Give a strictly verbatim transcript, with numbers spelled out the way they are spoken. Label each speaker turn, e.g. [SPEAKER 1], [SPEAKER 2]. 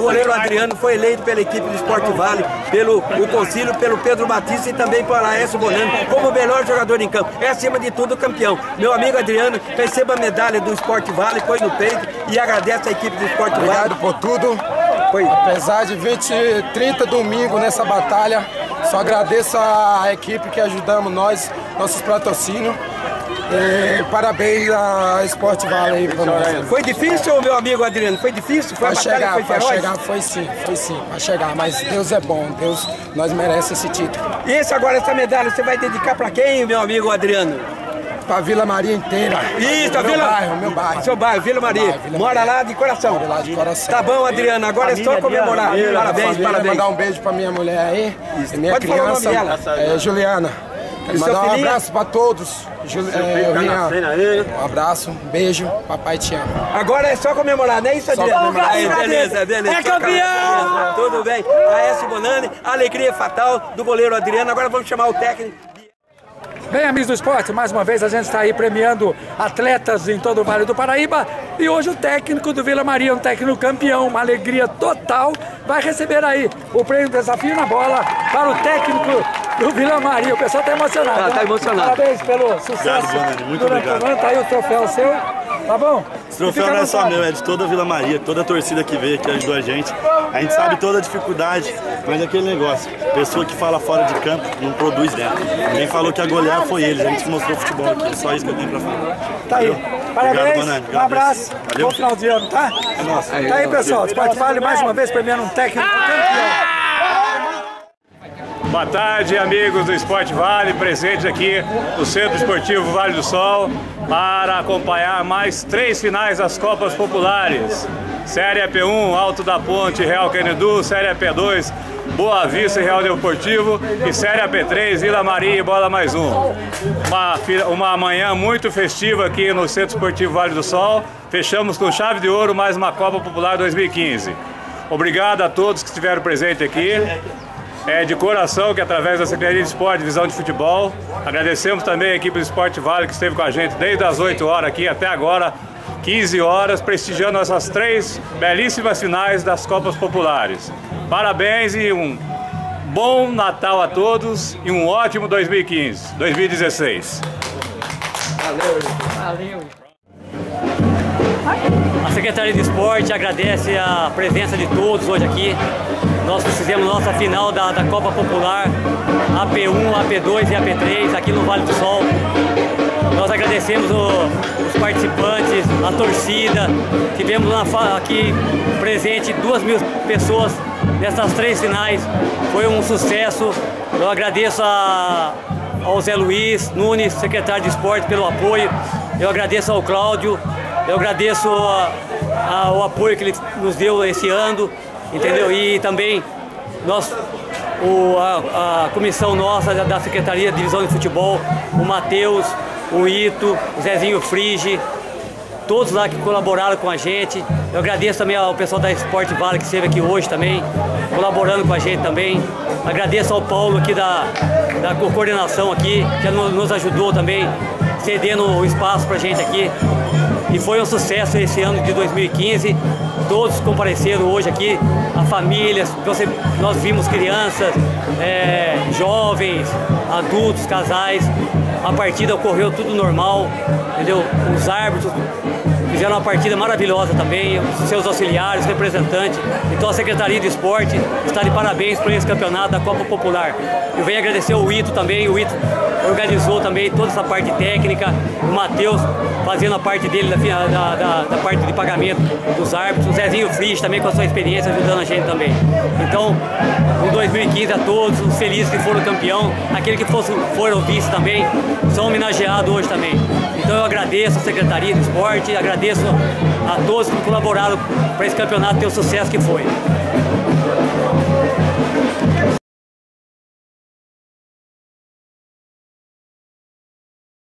[SPEAKER 1] goleiro Adriano foi eleito pela equipe do Sport Vale, pelo o Concílio, pelo Pedro Batista e também pelo Aécio Bonano como o melhor jogador em campo. É acima de tudo campeão. Meu amigo Adriano receba a medalha do Sport Vale, põe no peito e agradece a equipe do Sport Vale.
[SPEAKER 2] Obrigado por tudo. Foi. Apesar de vinte, trinta domingos nessa batalha, só agradeço a equipe que ajudamos nós, nossos patrocínios. E parabéns a Sport Vale para nós.
[SPEAKER 1] Foi difícil, meu amigo Adriano? Foi difícil? Foi
[SPEAKER 2] para chegar,
[SPEAKER 1] foi
[SPEAKER 2] para chegar, foi sim, foi sim, para chegar. Mas Deus é bom, Deus, nós merecemos esse título.
[SPEAKER 1] E esse agora, essa medalha, você vai dedicar para quem, meu amigo Adriano?
[SPEAKER 2] Para Vila Maria inteira.
[SPEAKER 1] Isso, a
[SPEAKER 2] meu
[SPEAKER 1] Vila...
[SPEAKER 2] bairro, meu bairro.
[SPEAKER 1] Seu bairro, Vila Maria. Bairro, Vila Mora Maria. Lá de coração.
[SPEAKER 2] Mora lá de coração.
[SPEAKER 1] Tá bom, Adriano, agora é só comemorar. Família, parabéns,
[SPEAKER 2] família,
[SPEAKER 1] parabéns.
[SPEAKER 2] Mandar um beijo para minha mulher aí,
[SPEAKER 1] Isso.
[SPEAKER 2] minha
[SPEAKER 1] Pode
[SPEAKER 2] criança,
[SPEAKER 1] falar o nome dela.
[SPEAKER 2] É, Juliana. Quero mandar um abraço para todos. Jul... É, minha... Um abraço, um beijo, papai te ama.
[SPEAKER 1] Agora é só comemorar, não é isso, Adriano?
[SPEAKER 2] Aí,
[SPEAKER 1] beleza, beleza.
[SPEAKER 3] É campeão!
[SPEAKER 1] Tudo bem. Aécio Bonani, alegria fatal do goleiro Adriano. Agora vamos chamar o técnico.
[SPEAKER 3] Bem, amigos do esporte, mais uma vez a gente está aí premiando atletas em todo o Vale do Paraíba e hoje o técnico do Vila Maria, um técnico campeão, uma alegria total, vai receber aí o prêmio Desafio na Bola para o técnico do Vila Maria. O pessoal está emocionado.
[SPEAKER 1] Tá,
[SPEAKER 3] né?
[SPEAKER 1] tá emocionado.
[SPEAKER 3] Parabéns pelo sucesso.
[SPEAKER 4] Obrigado, Bonani, muito
[SPEAKER 3] durante
[SPEAKER 4] obrigado.
[SPEAKER 3] o ano, tá aí o troféu seu, tá bom?
[SPEAKER 4] Esse troféu não é só meu, é de toda a Vila Maria, toda a torcida que veio, que ajudou a gente. A gente sabe toda a dificuldade, mas é aquele negócio, pessoa que fala fora de campo não produz dentro. Quem falou que a golear foi eles, a gente mostrou futebol aqui, só isso que eu tenho pra falar.
[SPEAKER 3] Tá aí.
[SPEAKER 4] Valeu?
[SPEAKER 3] Parabéns,
[SPEAKER 4] Obrigado, Bonani.
[SPEAKER 3] um abraço,
[SPEAKER 4] Valeu.
[SPEAKER 3] bom final de ano, tá?
[SPEAKER 4] É nosso.
[SPEAKER 3] Tá aí, pessoal, o Sport Vale mais uma vez premiando um técnico campeão.
[SPEAKER 5] Boa tarde, amigos do Sport Vale, presentes aqui no Centro Esportivo Vale do Sol para acompanhar mais três finais das Copas Populares. Série A P um, Alto da Ponte, Real Canedu, Série A P dois, Boa Vista e Real Deportivo e Série A P três, Vila Maria e Bola Mais Um. Uma, uma manhã muito festiva aqui no Centro Esportivo Vale do Sol. Fechamos com chave de ouro mais uma Copa Popular dois mil e quinze. Obrigado a todos que estiveram presentes aqui. É de coração que através da Secretaria de Esporte, Divisão de Futebol, agradecemos também a equipe do Sport Vale que esteve com a gente desde as oito horas aqui até agora, quinze horas, prestigiando essas três belíssimas finais das Copas Populares. Parabéns e um bom Natal a todos e um ótimo dois mil e quinze, dois mil e dezesseis.
[SPEAKER 3] Valeu, valeu. A Secretaria de Esporte agradece a presença de todos hoje aqui. Nós fizemos nossa final da, da Copa Popular A P um, A P dois e A P três aqui no Vale do Sol. Nós agradecemos o, os participantes, a torcida. Tivemos na, aqui presente duas mil pessoas nessas três finais. Foi um sucesso. Eu agradeço a, ao Zé Luiz Nunes, secretário de Esporte, pelo apoio. Eu agradeço ao Cláudio. Eu agradeço a, a, o apoio que ele nos deu esse ano. Entendeu? E também nós, o, a, a comissão nossa da, da Secretaria de Divisão de Futebol, o Matheus, o Ito, o Zezinho Frige, todos lá que colaboraram com a gente. Eu agradeço também ao pessoal da Sport Vale que esteve aqui hoje também, colaborando com a gente também. Agradeço ao Paulo aqui da, da coordenação aqui, que nos ajudou também, cedendo o espaço pra gente aqui. E foi um sucesso esse ano de dois mil e quinze. Todos compareceram hoje aqui, a famílias, você, nós vimos crianças, é, jovens, adultos, casais. A partida ocorreu tudo normal, entendeu? Os árbitros fizeram uma partida maravilhosa também, os seus auxiliares, representantes. Então a Secretaria de Esporte está de parabéns por esse campeonato da Copa Popular. Eu venho agradecer o Ito também, o Ito organizou também toda essa parte técnica, o Matheus fazendo a parte dele da, da, da, da parte de pagamento dos árbitros, o Zezinho Frige também com a sua experiência ajudando a gente também. Então, em dois mil e quinze a todos, os felizes que foram campeão, aqueles que fosse, foram vice também, são homenageados hoje também. Então eu agradeço a Secretaria de Esporte, agradeço a todos que colaboraram para esse campeonato ter o sucesso que foi.